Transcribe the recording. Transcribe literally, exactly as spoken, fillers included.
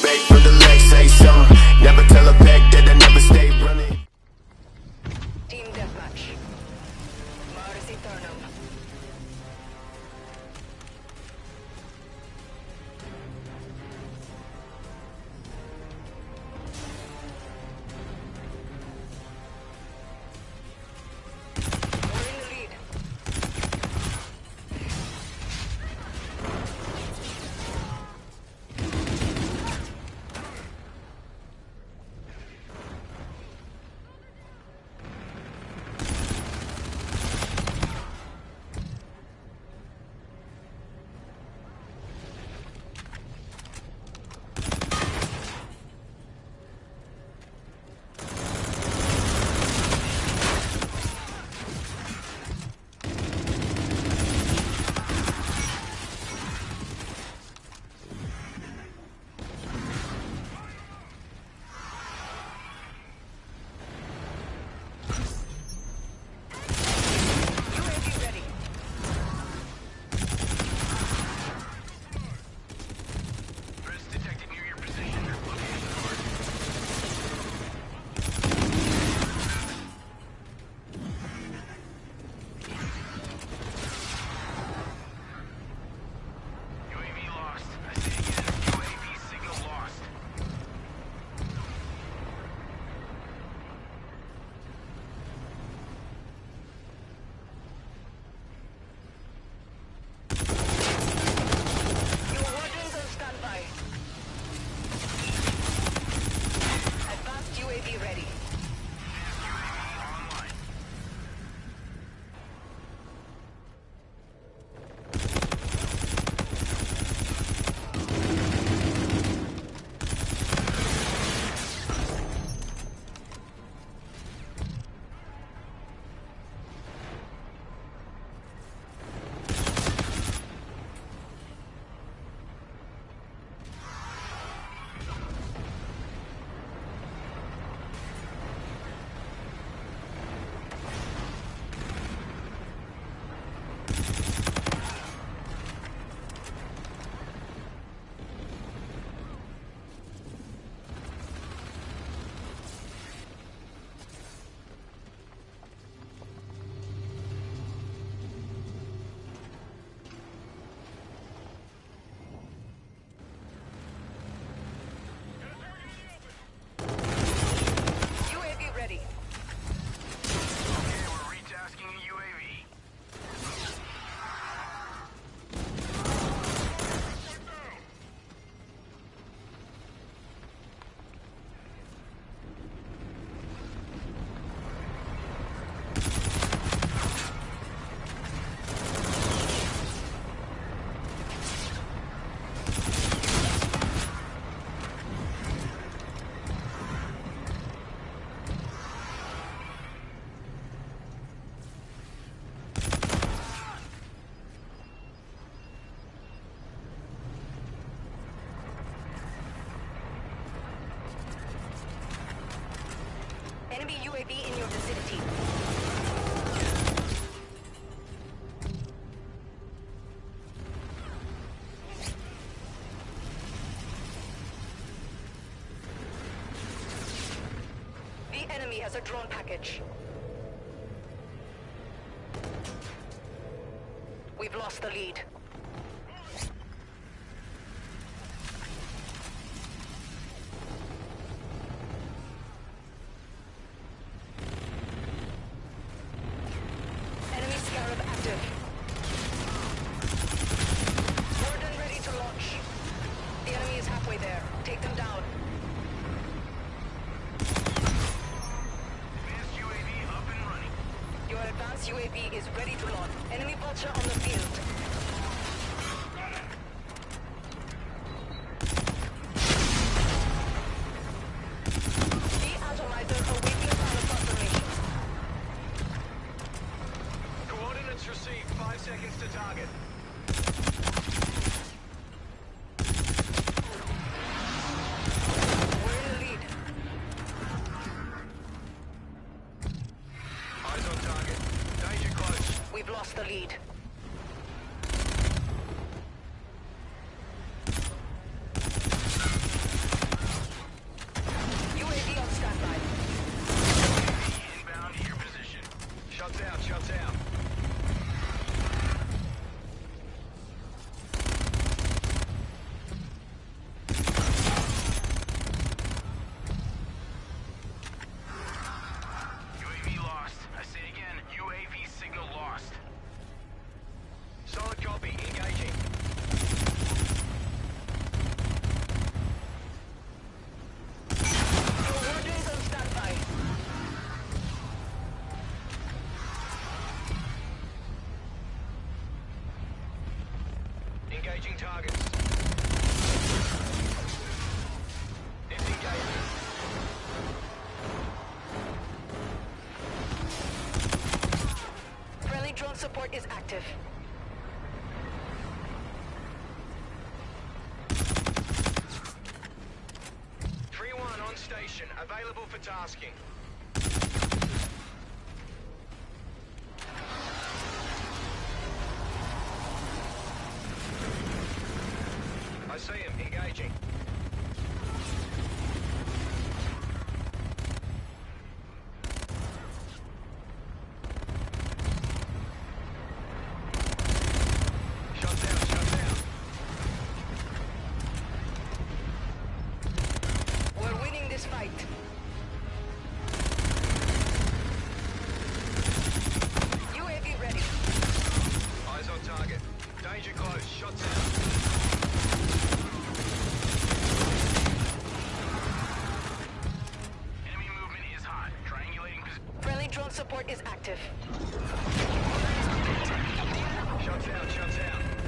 bait for the legs, say something. Never tell a pack that I never stay running. Team deathmatch. Mars Eternum. We're in the lead. Enemy U A V in your vicinity. The enemy has a drone package. We've lost the lead. Enemy Scarab active. Warden ready to launch. The enemy is halfway there. Take them down. Advanced U A V up and running. Your advanced U A V is ready to launch. Enemy Vulture on the field. The atomizer awaiting final confirmation. Coordinates received. Five seconds to target. We're in the lead. Eyes on target. Danger close. We've lost the lead. active. three one on station, available for tasking. I see him, engaging. Shot down, shot down. We're winning this fight. U A V ready. Eyes on target. Danger close, shots out. Enemy movement is hot. Triangulating position. Friendly drone support is active. Shots out, shots out.